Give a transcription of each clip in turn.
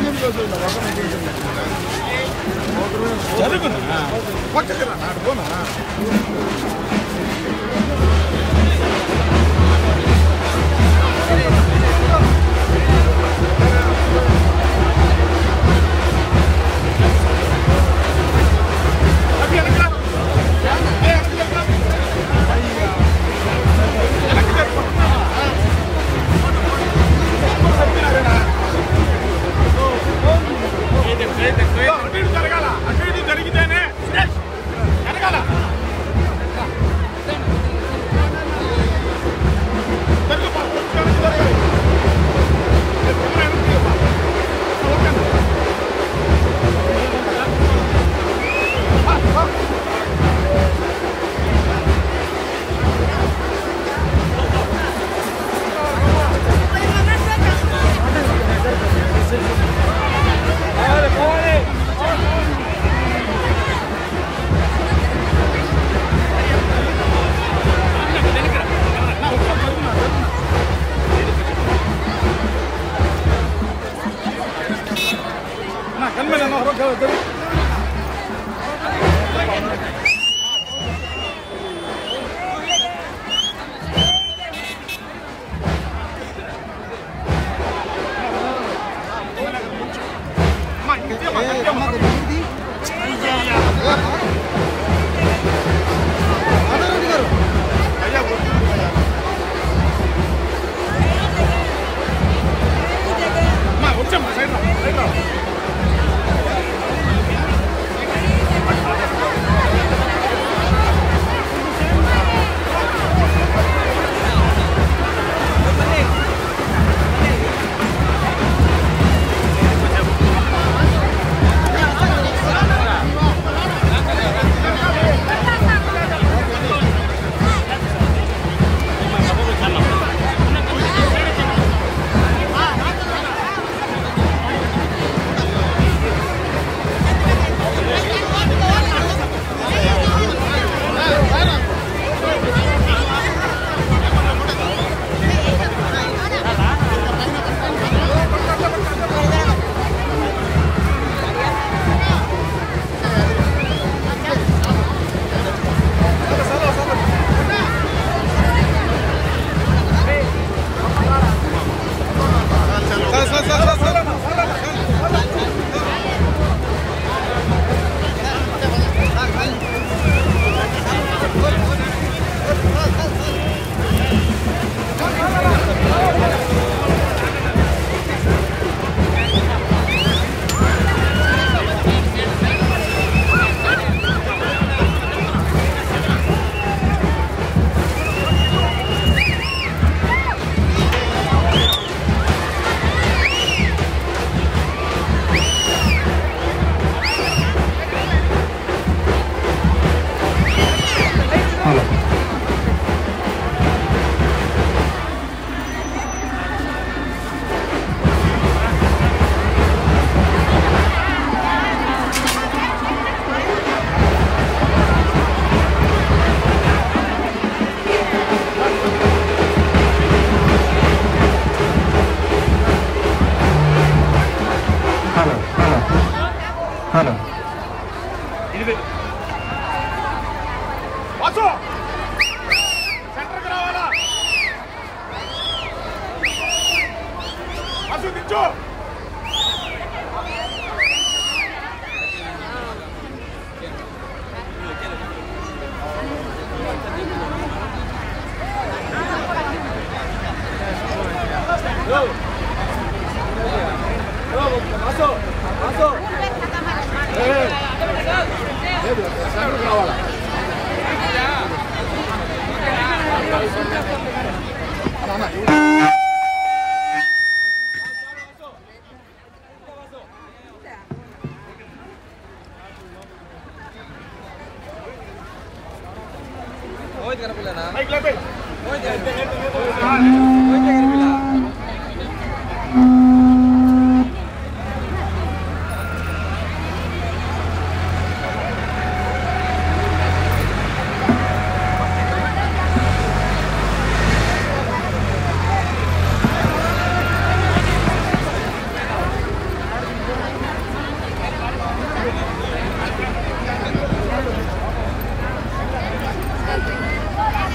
జరుగుతుందా పక్కకి రా నాడు పోనా జరగాల అటు ఇటు జరిగితేనే జరగాల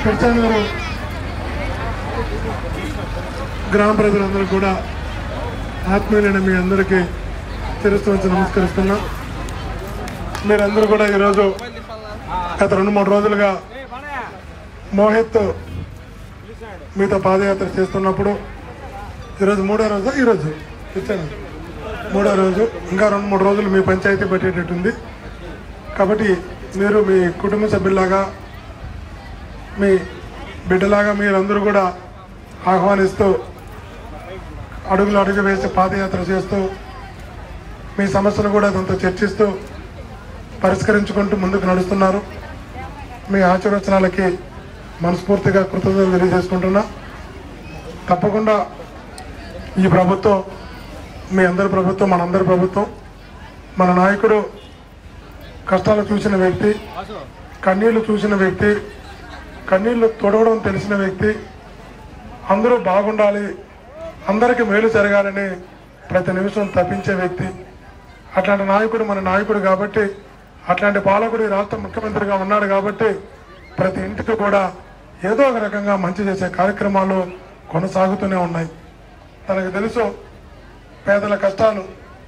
తిరుచానూరు గ్రామ ప్రజలందరూ కూడా ఆత్మీయులైన మీ అందరికీ శిరస్సు వచ్చి నమస్కరిస్తున్నా. మీరందరూ కూడా ఈరోజు గత 2-3 రోజులుగా మోహిత్ మీతో పాదయాత్ర చేస్తున్నప్పుడు ఈరోజు 3వ రోజు, ఈరోజు ఇచ్చాను 3వ రోజు, ఇంకా 2-3 రోజులు మీ పంచాయతీ పెట్టేటట్టుంది. కాబట్టి మీరు మీ కుటుంబ సభ్యులాగా మీ బిడ్డలాగా మీరందరూ కూడా ఆహ్వానిస్తూ అడుగు వేసి పాదయాత్ర చేస్తూ మీ సమస్యను కూడా దాంతో చర్చిస్తూ పరిష్కరించుకుంటూ ముందుకు నడుస్తున్నారు. మీ ఆశీర్వచనాలకి మనస్ఫూర్తిగా కృతజ్ఞతలు తెలియజేసుకుంటున్నా. తప్పకుండా ఈ ప్రభుత్వం మీ అందరి ప్రభుత్వం, మనందరి ప్రభుత్వం. మన నాయకుడు కష్టాలు చూసిన వ్యక్తి, కన్నీళ్లు చూసిన వ్యక్తి, కన్నీళ్లు తొడవడం తెలిసిన వ్యక్తి, అందరూ బాగుండాలి, అందరికీ మేలు జరగాలని ప్రతి నిమిషం తప్పించే వ్యక్తి. అట్లాంటి నాయకుడు మన నాయకుడు కాబట్టి, అట్లాంటి పాలకుడు ఈ రాష్ట్ర ముఖ్యమంత్రిగా ఉన్నాడు కాబట్టి ప్రతి ఇంటికి కూడా ఏదో ఒక రకంగా మంచి చేసే కార్యక్రమాలు కొనసాగుతూనే ఉన్నాయి. తనకు తెలుసు పేదల కష్టాలు,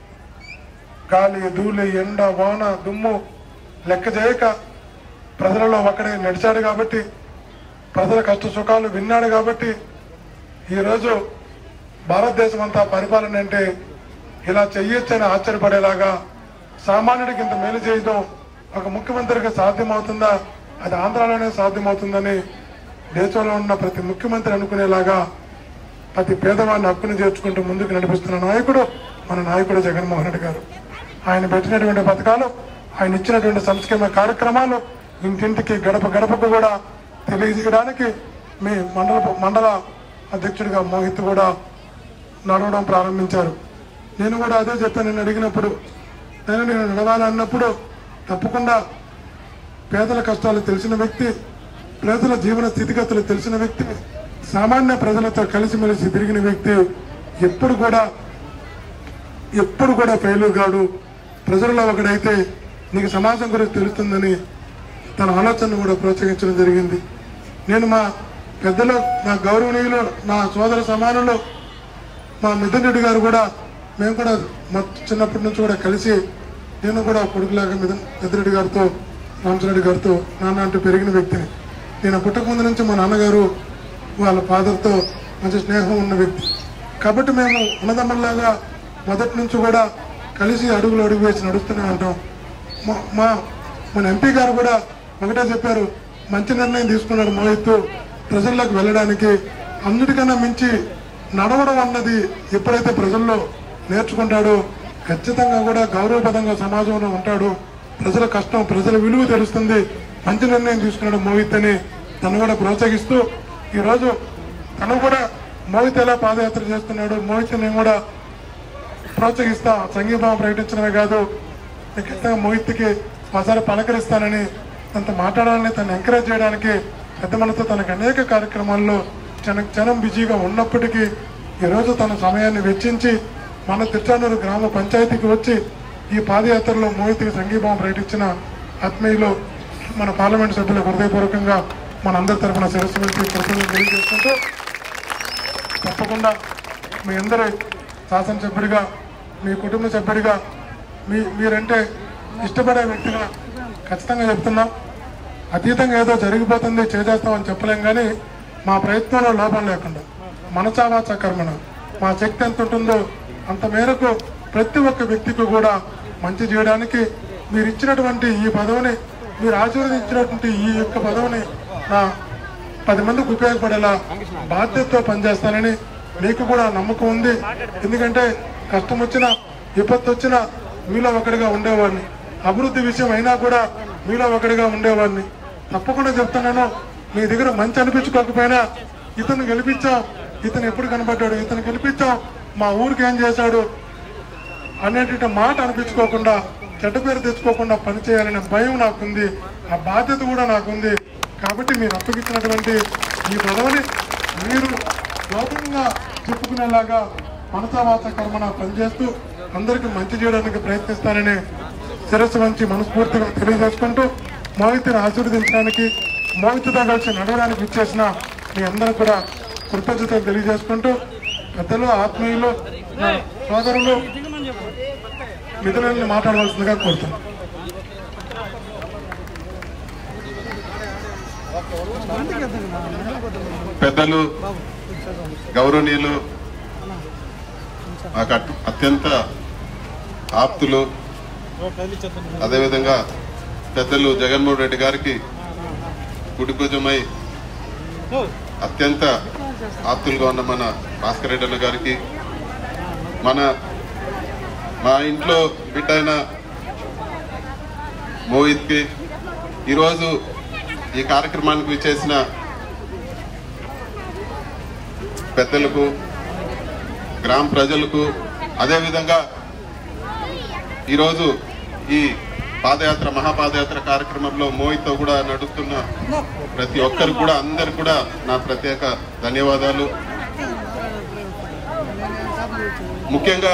గాలి, ధూళి, ఎండ, వాన, దుమ్ము లెక్క చేయక ప్రజలలో ఒక్కడే నడిచాడు కాబట్టి, ప్రజల కష్ట సుఖాలు విన్నాడు కాబట్టి ఈరోజు భారతదేశం అంతా పరిపాలన అంటే ఇలా చెయ్యొచ్చని ఆశ్చర్యపడేలాగా, సామాన్యుడికి ఇంత మేలు చేయడం ఒక ముఖ్యమంత్రికి సాధ్యమవుతుందా, అది ఆంధ్రాలోనే సాధ్యమవుతుందని దేశంలో ఉన్న ప్రతి ముఖ్యమంత్రి అనుకునేలాగా ప్రతి పేదవాడిని హక్కును చేర్చుకుంటూ ముందుకు నడిపిస్తున్న నాయకుడు మన నాయకుడు జగన్మోహన్ రెడ్డి గారు. ఆయన పెట్టినటువంటి పథకాలు, ఆయన ఇచ్చినటువంటి సంక్షేమ కార్యక్రమాలు ఇంటింటికి గడప గడపకు కూడా తెలియజేయడానికి మీ మండల అధ్యక్షుడిగా మోహిత్ కూడా నడవడం ప్రారంభించారు. నేను కూడా అదే చెప్పాను. నేను అడిగినప్పుడు నేను నడవాలన్నప్పుడు తప్పకుండా పేదల కష్టాలు తెలిసిన వ్యక్తి, పేదల జీవన స్థితిగతులు తెలిసిన వ్యక్తి, సామాన్య ప్రజలతో కలిసిమెలిసి తిరిగిన వ్యక్తి ఎప్పుడు కూడా ఫెయిల్యూర్ కాడు, ప్రజల్లో ఒకడైతే నీకు సమాజం గురించి తెలుస్తుందని తన ఆలోచనను కూడా ప్రోత్సహించడం జరిగింది. నేను మా పెద్దలు, నా గౌరవనీయులు, నా సోదర సమానులు మా మిథున్ రెడ్డి గారు కూడా, మేము కూడా మా చిన్నప్పటి నుంచి కూడా కలిసి, నేను కూడా కొడుకులాగా మిథున్ గారితో, రామచంద్రెడ్డి గారితో నాన్న అంటూ పెరిగిన వ్యక్తిని. నేను పుట్టక ముందు నుంచి మా నాన్నగారు వాళ్ళ ఫాదర్తో మంచి స్నేహం ఉన్న వ్యక్తి కాబట్టి మేము అన్నదమ్ముల్లాగా మొదటి నుంచి కూడా కలిసి అడుగు వేసి నడుస్తూనే ఉంటాం. మన ఎంపీ గారు కూడా ఒకటే చెప్పారు, మంచి నిర్ణయం తీసుకున్నాడు మోహిత్ ప్రజల్లోకి వెళ్ళడానికి. అన్నిటికన్నా మించి నడవడం అన్నది ఎప్పుడైతే ప్రజల్లో నేర్చుకుంటాడో ఖచ్చితంగా కూడా గౌరవపదంగా సమాజంలో ఉంటాడు. ప్రజల కష్టం, ప్రజల విలువ తెలుస్తుంది. మంచి నిర్ణయం తీసుకున్నాడు మోహిత్ అని తను కూడా ప్రోత్సహిస్తూ ఈరోజు తను కూడా మోహిత్ ఎలా పాదయాత్ర చేస్తున్నాడు, మోహిత్ నేను కూడా ప్రోత్సహిస్తా, సంఘీభావం ప్రకటించడమే కాదు ఖచ్చితంగా మోహిత్కి ఒకసారి పలకరిస్తానని తనతో మాట్లాడాలని, తను ఎంకరేజ్ చేయడానికి పెద్ద మనతో తనకు అనేక కార్యక్రమాల్లో క్షణం బిజీగా ఉన్నప్పటికీ ఈరోజు తన సమయాన్ని వెచ్చించి మన తిరుచానూరు గ్రామ పంచాయతీకి వచ్చి ఈ పాదయాత్రలో మోహిత్కి సంఘీభావం ప్రకటించిన ఆత్మీయులు మన పార్లమెంట్ సభ్యులకు హృదయపూర్వకంగా మన అందరి తరఫున శిరస్సు వచ్చి కృతజ్ఞతలు తెలియజేసుకుంటూ, తప్పకుండా మీ అందరి శాసనసభ్యుడిగా, మీ కుటుంబ సభ్యుడిగా, మీరంటే ఇష్టపడే వ్యక్తిగా ఖచ్చితంగా చెప్తున్నాం. అతీతంగా ఏదో జరిగిపోతుంది చేసేస్తామని చెప్పలేం, కానీ మా ప్రయత్నంలో లోపం లేకుండా మనసావాచ కర్మణ మా శక్తి ఎంత ఉంటుందో అంత మేరకు ప్రతి ఒక్క వ్యక్తికి కూడా మంచి చేయడానికి మీరు ఇచ్చినటువంటి ఈ పదవిని, మీరు ఆశీర్వదించినటువంటి ఈ యొక్క పదవిని నా 10 మందికి ఉపయోగపడేలా బాధ్యతతో పనిచేస్తానని మీకు కూడా నమ్మకం ఉంది. ఎందుకంటే కష్టం వచ్చినా, విపత్తు వచ్చినా మీలో ఒకటిగా ఉండేవాడిని, అభివృద్ధి విషయం అయినా కూడా మీలో ఒకటిగా ఉండేవాడిని. తప్పకుండా చెప్తున్నాను, మీ దగ్గర మంచి అనిపించుకోకపోయినా ఇతను గెలిపించాం, ఇతను ఎప్పుడు కనబడ్డాడు, ఇతను గెలిపించాం, మా ఊరికి ఏం చేశాడు అనేటి మాట అనిపించుకోకుండా, చెడ్డ పేరు తెచ్చుకోకుండా పనిచేయాలనే భయం నాకుంది, ఆ బాధ్యత కూడా నాకుంది. కాబట్టి మీరు అప్పగించినటువంటి ఈ పదవిని మీరు గౌరవంగా చెప్పుకునేలాగా మనసావాచ కర్మన పనిచేస్తూ అందరికీ మంచి చేయడానికి ప్రయత్నిస్తానని శిరస్సు వంచి మనస్ఫూర్తిగా తెలియజేసుకుంటూ, మోహిత్ని ఆశీర్వదించడానికి మోహిత్తో కలిసి నడవడానికి ఇచ్చేసిన మీ అందరూ కూడా కృతజ్ఞతలు తెలియజేసుకుంటూ పెద్దలు ఆత్మీయులు సోదరులు మిత్రులను మాట్లాడవలసిందిగా కోరుతున్నాను. పెద్దలు గౌరవనీయులు నాకు అత్యంత ఆప్తులు, అదేవిధంగా పెద్దలు జగన్మోహన్ రెడ్డి గారికి కుడిభుజమై అత్యంత ఆప్తులుగా ఉన్న మన భాస్కర్ రెడ్డి అన్న గారికి, మా ఇంట్లో బిడ్డ అయిన మోహిత్కి, ఈరోజు ఈ కార్యక్రమానికి విచ్చేసిన పెద్దలకు, గ్రామ ప్రజలకు, అదేవిధంగా ఈరోజు ఈ పాదయాత్ర మహాపాదయాత్ర కార్యక్రమంలో మోహిత్తో కూడా నడుస్తున్న ప్రతి ఒక్కరికి కూడా అందరికి కూడా నా ప్రత్యేక ధన్యవాదాలు. ముఖ్యంగా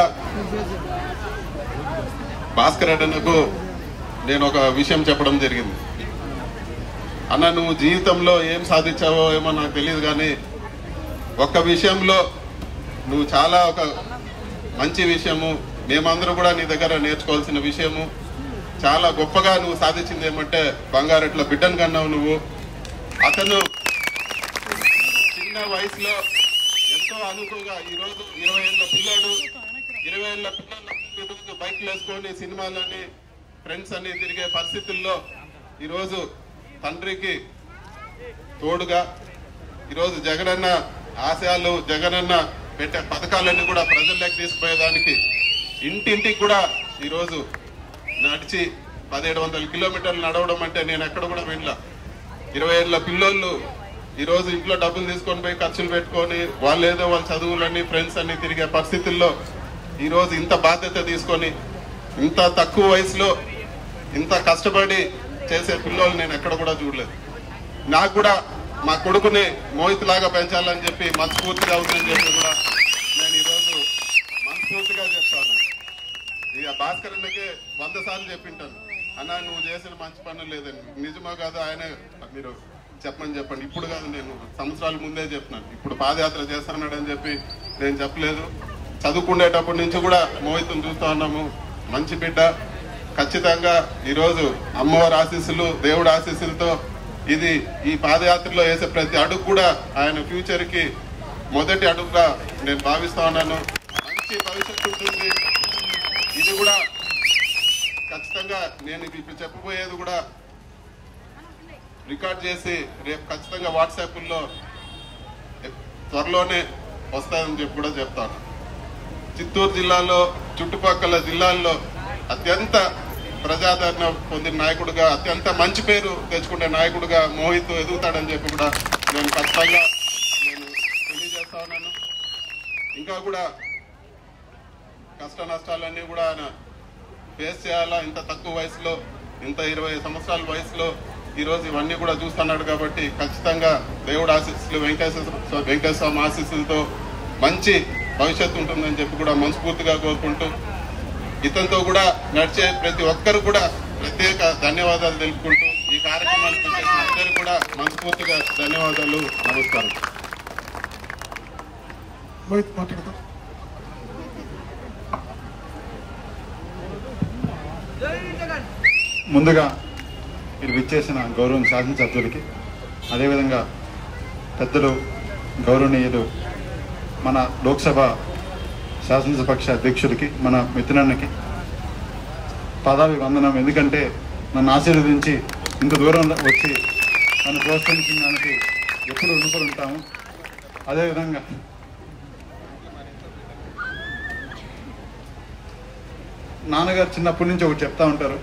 భాస్కర్ అన్నకు నేను ఒక విషయం చెప్పడం జరిగింది. అన్న, నువ్వు జీవితంలో ఏం సాధించావో ఏమో నాకు తెలియదు, కానీ ఒక్క విషయంలో నువ్వు చాలా ఒక మంచి విషయము, మేమందరూ కూడా నీ దగ్గర నేర్చుకోవాల్సిన విషయము, చాలా గొప్పగా నువ్వు సాధించింది ఏమంటే బంగారెట్ల బిడ్డను కన్నావు నువ్వు. అతను చిన్న వయసులో ఎంతో అనుకుగా ఈరోజు 20 ఏళ్ళ పిల్లాడు, 20 ఏళ్ళ పిల్లలు బైక్లు వేసుకొని సినిమాలని ఫ్రెండ్స్ అని తిరిగే పరిస్థితుల్లో ఈరోజు తండ్రికి తోడుగా ఈరోజు జగనన్న ఆశయాలు, జగనన్న పెట్టే పథకాలన్నీ కూడా ప్రజల్లోకి తీసుకుపోయేదానికి ఇంటింటికి కూడా ఈరోజు నడిచి 1700 కిలోమీటర్లు నడవడం అంటే నేను ఎక్కడ కూడా వినలా. 20 ఏళ్ళ పిల్లోళ్ళు ఈరోజు ఇంట్లో డబ్బులు తీసుకొని పోయి ఖర్చులు పెట్టుకొని వాళ్ళు ఏదో వాళ్ళ చదువులన్నీ ఫ్రెండ్స్ అన్ని తిరిగే పరిస్థితుల్లో ఈరోజు ఇంత బాధ్యత తీసుకొని ఇంత తక్కువ వయసులో ఇంత కష్టపడి చేసే పిల్లలు నేను ఎక్కడ కూడా చూడలేదు. నాకు కూడా మా కొడుకుని మోహిత్ లాగా పెంచాలని చెప్పి మనస్ఫూర్తిగా అవుతుందని చెప్పి కూడా నేను ఈరోజు మనస్ఫూర్తిగా చెప్తాను. ఇక భాస్కర్ అన్నకే 100 సార్లు చెప్పింటాను, అన్న నువ్వు చేసిన మంచి పనులు లేదని. నిజమో కాదు ఆయనే మీరు చెప్పమని చెప్పండి. ఇప్పుడు కాదు, నేను సంవత్సరాల ముందే చెప్తున్నాను. ఇప్పుడు పాదయాత్ర చేస్తున్నాడని చెప్పి నేను చెప్పలేదు. చదువుకునేటప్పటి నుంచి కూడా మోహిత్ను చూస్తా ఉన్నాము. మంచి బిడ్డ, ఖచ్చితంగా ఈరోజు అమ్మవారి ఆశీస్సులు, దేవుడి ఆశీస్సులతో ఇది ఈ పాదయాత్రలో వేసే ప్రతి అడుగు కూడా ఆయన ఫ్యూచర్ కి మొదటి అడుగుగా నేను భావిస్తా ఉన్నాను. మంచి భవిష్యత్తు ఉంటుంది. ఇది కూడా ఖచ్చితంగా నేను ఇప్పుడు చెప్పబోయేది కూడా రికార్డ్ చేసి రేపు ఖచ్చితంగా వాట్సాప్లో త్వరలోనే వస్తాయని చెప్పి కూడా చెప్తాను. చిత్తూరు జిల్లాలో చుట్టుపక్కల జిల్లాల్లో అత్యంత ప్రజాదరణ పొందిన నాయకుడిగా, అత్యంత మంచి పేరు తెచ్చుకునే నాయకుడిగా మోహిత్ ఎదుగుతాడని చెప్పి కూడా నేను ఖచ్చితంగా తెలియజేస్తా ఉన్నాను. ఇంకా కూడా కష్ట నష్టాలన్నీ కూడా ఆయన ఫేస్ చేయాలా. ఇంత తక్కువ వయసులో, ఇంత 20 సంవత్సరాల వయసులో ఈరోజు ఇవన్నీ కూడా చూస్తున్నాడు కాబట్టి ఖచ్చితంగా దేవుడు ఆశీస్సులు, వెంకటేశ్వర స్వామి ఆశీస్సులతో మంచి భవిష్యత్తు ఉంటుందని చెప్పి కూడా మనస్ఫూర్తిగా కోరుకుంటూ ఇతనితో కూడా నడిచే ప్రతి ఒక్కరు కూడా ప్రత్యేక ధన్యవాదాలు తెలుపుకుంటూ ఈ కార్యక్రమానికి వచ్చేసిన అందరూ కూడా మనస్ఫూర్తిగా ధన్యవాదాలు. నమస్కారం. ముందుగా మీరు విచ్చేసిన గౌరవం శాసనసభ్యులకి, అదేవిధంగా పెద్దలు గౌరవనీయులు మన లోక్సభ శాసనసభపక్ష అధ్యక్షుడికి, మన మిత్రునికి పదావి వందనం. ఎందుకంటే నన్ను ఆశీర్వదించి ఇంత దూరం వచ్చి నన్ను ప్రోత్సహించిన దానికి ఎప్పుడు రుణపడి ఉంటాము. అదేవిధంగా నాన్నగారు చిన్నప్పటి నుంచి ఒకటి చెప్తా ఉంటారు,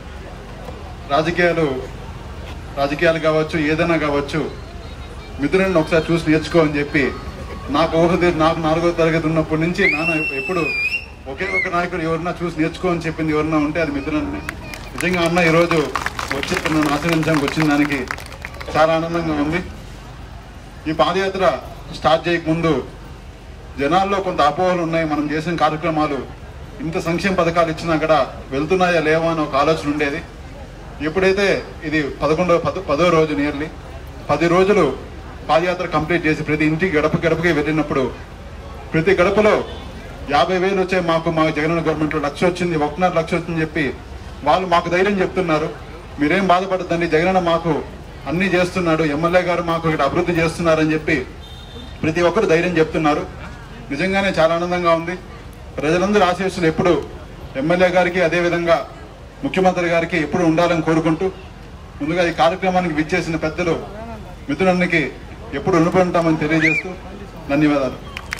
రాజకీయాలు కావచ్చు, ఏదైనా కావచ్చు, మిత్రులను ఒకసారి చూసి నేర్చుకో అని చెప్పి నాకు 4వ తరగతి ఉన్నప్పటి నుంచి నాన్న ఎప్పుడు ఒకే ఒక నాయకుడు ఎవరన్నా చూసి నేర్చుకో అని చెప్పింది ఎవరన్నా ఉంటే అది మిత్రులని. నిజంగా అన్న ఈరోజు వచ్చి నన్ను ఆశీర్వదించడానికి వచ్చిన దానికి చాలా ఆనందంగా ఉంది. ఈ పాదయాత్ర స్టార్ట్ చేయకముందు జనాల్లో కొంత అపోహలు ఉన్నాయి. మనం చేసిన కార్యక్రమాలు ఇంత సంక్షేమ పథకాలు ఇచ్చినా కూడా వెళ్తున్నాయా లేవా అని ఒక ఆలోచన ఉండేది. ఎప్పుడైతే ఇది 10వ రోజు నియర్లీ 10 రోజులు పాదయాత్ర కంప్లీట్ చేసి ప్రతి ఇంటికి గడపకి వెళ్ళినప్పుడు ప్రతి గడపలో 50,000 వచ్చాయి, మా జగనన్న గవర్నమెంట్లో 1,00,000 వచ్చింది, 1.5 లక్ష వచ్చిందని చెప్పి వాళ్ళు మాకు ధైర్యం చెప్తున్నారు. మీరేం బాధపడద్దండి, జగనన్న మాకు అన్ని చేస్తున్నాడు, ఎమ్మెల్యే గారు మాకు ఇక్కడ అభివృద్ధి చేస్తున్నారని చెప్పి ప్రతి ఒక్కరు ధైర్యం చెప్తున్నారు. నిజంగానే చాలా ఆనందంగా ఉంది. ప్రజలందరూ ఆశీస్సులు ఎప్పుడు ఎమ్మెల్యే గారికి అదేవిధంగా ముఖ్యమంత్రి గారికి ఎప్పుడు ఉండాలని కోరుకుంటూ ముందుగా ఈ కార్యక్రమానికి విచ్చేసిన పెద్దలు మిత్రులకి ఎప్పుడు రుణపడి ఉంటామని తెలియజేస్తూ ధన్యవాదాలు.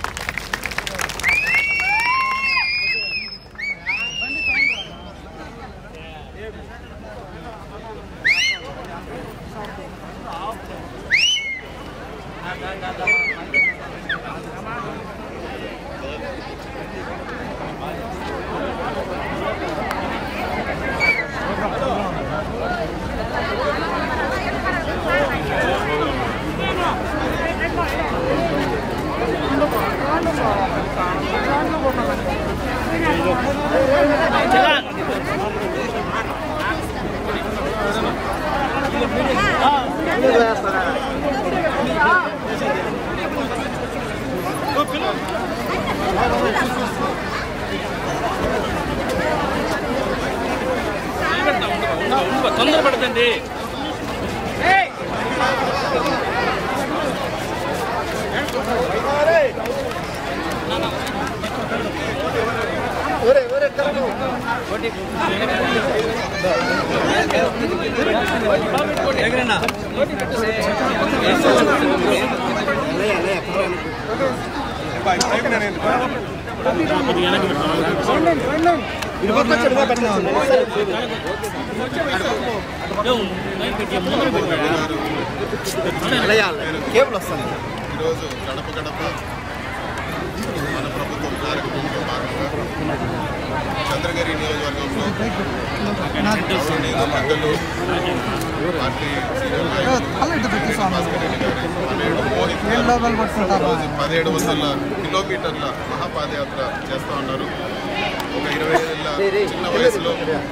తొందరపడదండి. ఈరోజు గడప గడప మన ప్రభుత్వం కార్యక్రమంలో భాగంగా చంద్రగిరి నియోజకవర్గంలో పెద్దలు పార్టీ సీనియర్ నాయకులు భాస్కర్ రెడ్డి గారి అనేడు మోహిత్ రోజు 1700 కిలోమీటర్ల మహాపాదయాత్ర చేస్తూ ఉన్నారు. ఒక 20 ఏళ్ళ చిన్న వయసులో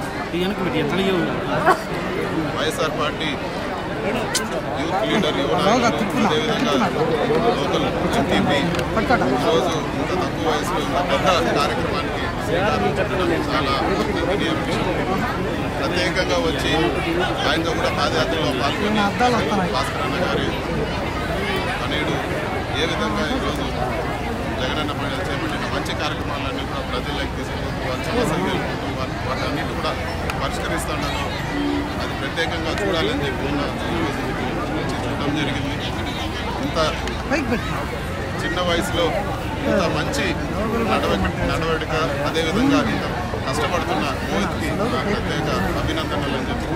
వైఎస్ఆర్ పార్టీ యూత్ లీడర్ అదేవిధంగా లోకల్ ఎంపీ ఈరోజు ఇంత తక్కువ వయసులో ఇంత పెద్ద కార్యక్రమానికి చాలా అభినందనీయ విషయం. ప్రత్యేకంగా వచ్చి ఆయనతో కూడా పాదయాత్రలో పాల్గొని భాస్కర్ అన్న గారి అనేడు ఏ విధంగా ఈరోజు జగనన్న ప్రజలు చేపట్టిన మంచి కార్యక్రమాలన్నీ కూడా ప్రజల్లోకి తీసుకుంటూ వారి సమస్యలు తెలుపుకుంటూ వాటన్నిటి కూడా పరిష్కరిస్తున్నాను. అది ప్రత్యేకంగా చూడాలని చెప్పి ఈరోజు నుంచి చూడడం జరిగింది. ఇంత చిన్న వయసులో ఇంత మంచి నడవడిక అదేవిధంగా ఇంత కష్టపడుతున్న మోహిత్కి ప్రత్యేక అభినందనలు అని చెప్పి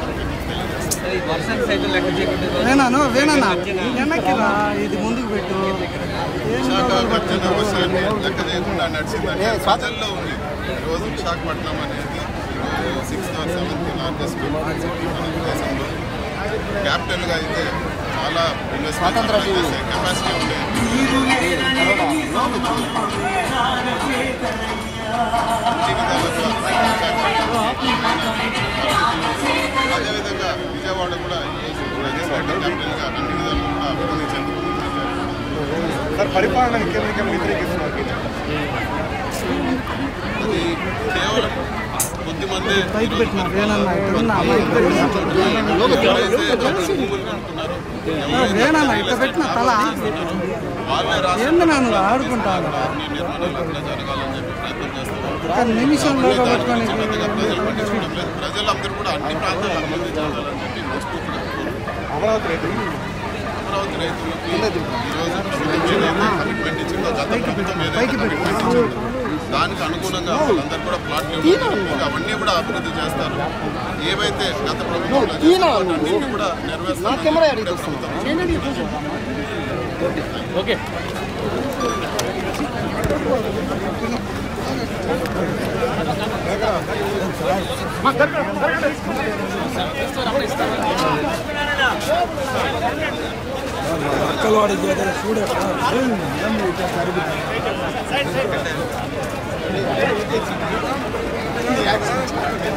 విశాఖ గర్జన వర్షాన్ని లెక్క చేయకుండా నడిచిందంటే ప్రజల్లో ఉంది. ఈరోజు విశాఖపట్నం అనేది 6th or 7th లార్జెస్ట్ మన దేశంలో క్యాపిటల్గా అయితే చాలా ఇన్వెస్ట్మెంట్ చేసే కెపాసిటీ ఉండేది. అదేవిధంగా విజయవాడ కూడా లెజిస్లేటివ్ క్యాపిటల్గా అన్ని విధాలు కూడా అభివృద్ధి చెందుతుంది. పరిపాలన కేంద్రీకరణ వ్యతిరేకిస్తున్నారు. అది కేవలం కొద్దిమంది వాళ్ళే రాష్ట్రంలో ఆడుకుంటారు జరగాలని చెప్పి ప్రయత్నం చేస్తున్నారు. ప్రజలందరూ కూడా అన్ని ప్రాంతాలకు అభివృద్ధి చెందాలని చెప్పి మనస్ఫూర్తిగా అమరావతి రైతులకు ఈరోజు కమిట్మెంట్ ఇచ్చిందో గత ప్రభుత్వం ఏదైతే కమిట్మెంట్ ఇచ్చిందో దానికి అనుగుణంగా వాళ్ళందరూ కూడా ప్లాట్లు అవన్నీ కూడా అభివృద్ధి చేస్తారు. ఏవైతే గత ప్రభుత్వంలో అన్నింటినీ కూడా నెరవేరుస్తారు. ఓకే అక్కలవాడి జాతర చూడ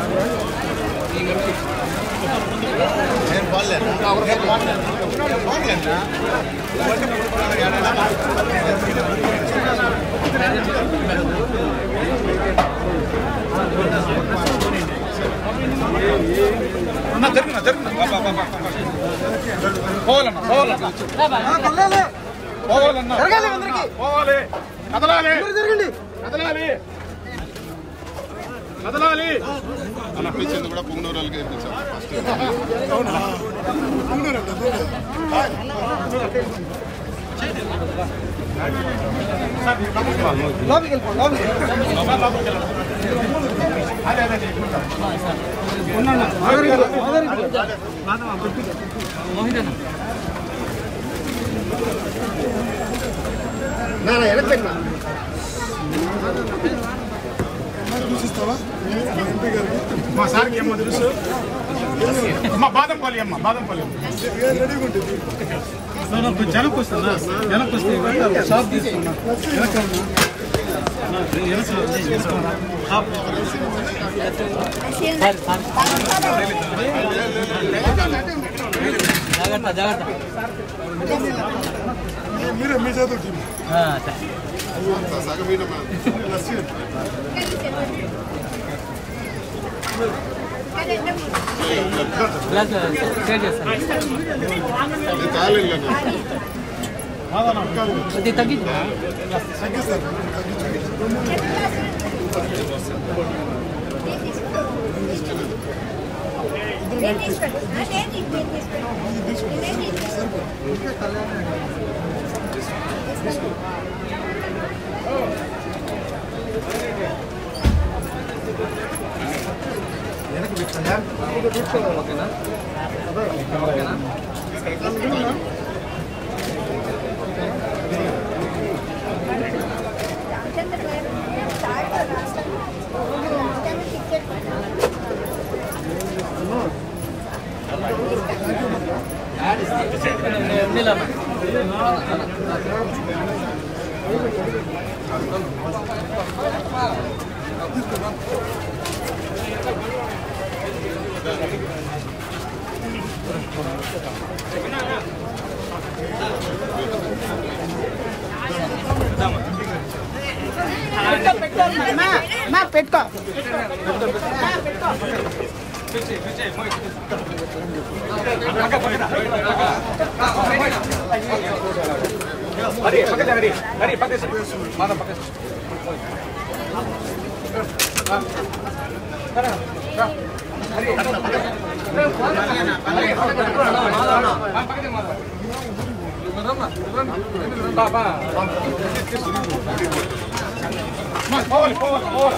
నేను పోవాలన్నా పోవాలి కదలాలి కదలాలి కదలాలి ఇప్పించింది కూడా పుంగనూరుకి ఇప్పించాం చూసిస్తావా ఎంపీ గారికి మా సార్కి ఏమో తెలుసు అమ్మ బాదంపల్లి అమ్మ బాదంపల్లి రెడీగా ఉంటుంది జనకు వస్తుందా జనకు వస్తే షాప్ తీసుకున్నా జాగ్రత్త మీరే మీ చేతులు టీం సగమైన కాలేదు తగ్గిస్తారు పెట్టుకో పోవాలి పోవాలి పోవాలి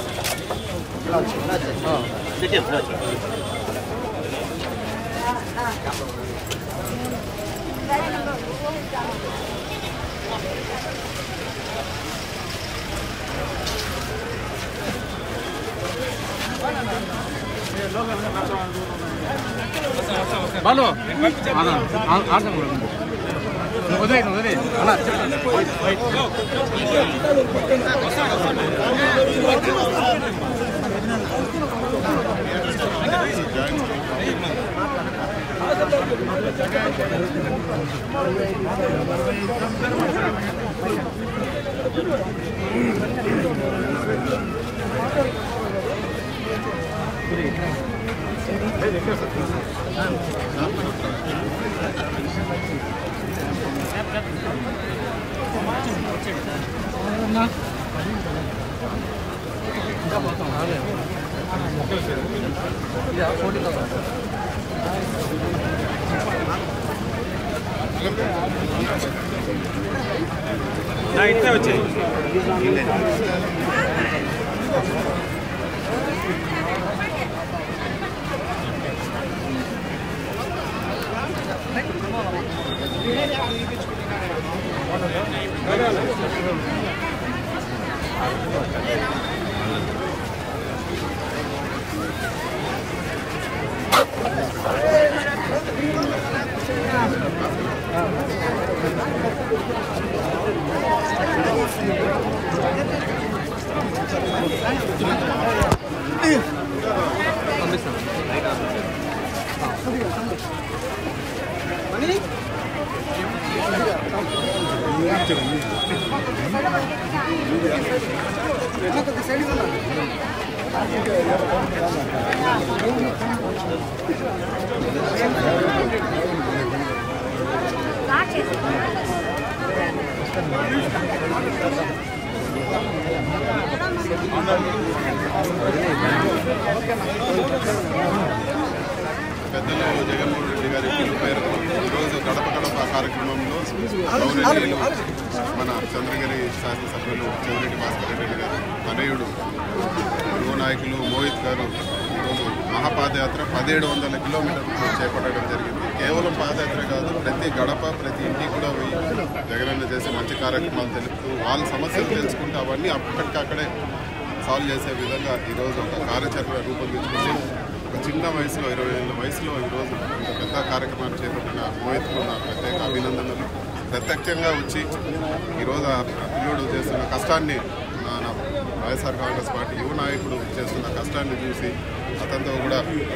బాలు ఉదయ్ ఉదయ్ అలా ఇట్లే వచ్చాయి Thank you. పెద్దలు జగన్మోహన్ రెడ్డి గారి పిలుపు మేరకు ఈరోజు గడప గడప కార్యక్రమంలో గౌరవనీయులు మన చంద్రగిరి శాసనసభ్యులు చెవిరెడ్డి భాస్కర్ రెడ్డి గారు తనయుడు యువ నాయకులు మోహిత్ గారు ఈరోజు మహాపాదయాత్ర 1700 కిలోమీటర్లు చేపట్టడం జరిగింది. కేవలం పాదయాత్ర కాదు, ప్రతి గడప ప్రతి ఇంటికి కూడా పోయి జగనన్న చేసే మంచి కార్యక్రమాలు తెలుపుతూ వాళ్ళ సమస్యలు తెలుసుకుంటూ అవన్నీ అక్కడికక్కడే సాల్వ్ చేసే విధంగా ఈరోజు ఒక కార్యాచరణ రూపొందించుకుంటే ఒక చిన్న వయసులో 20 ఏళ్ళ వయసులో ఈరోజు ఇంత పెద్ద కార్యక్రమాన్ని చేపట్టిన మోహిత్కు నా ప్రత్యేక అభినందనలు. ప్రత్యక్షంగా వచ్చి ఈరోజు ఆ పిల్లోడు చేస్తున్న కష్టాన్ని నా వైఎస్ఆర్ కాంగ్రెస్ పార్టీ యువ నాయకుడు చేస్తున్న కష్టాన్ని చూసి అతనితో కూడా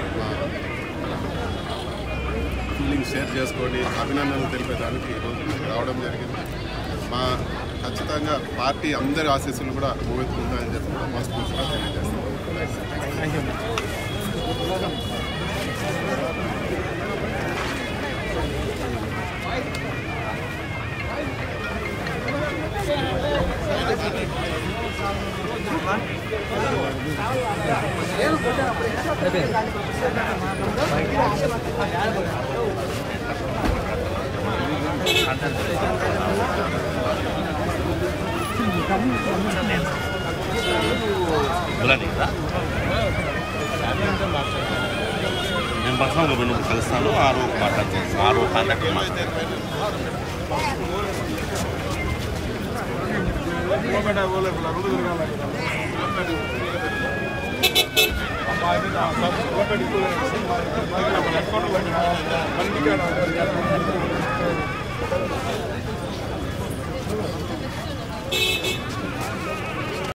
ఫీలింగ్స్ షేర్ చేసుకొని అభినందనలు తెలిపేదానికి ఈరోజు రావడం జరిగింది. ఖచ్చితంగా పార్టీ అందరి ఆశీస్సులు కూడా మోహిత్కు ఉంటాయని చెప్పి కూడా మనస్ఫూర్తిగా తెలియజేస్తాం. నేను పర్సనల్గా పోయినప్పుడు కలుస్తాను. 6 మాట్లాడుతాను. 6 కాంటాక్ట్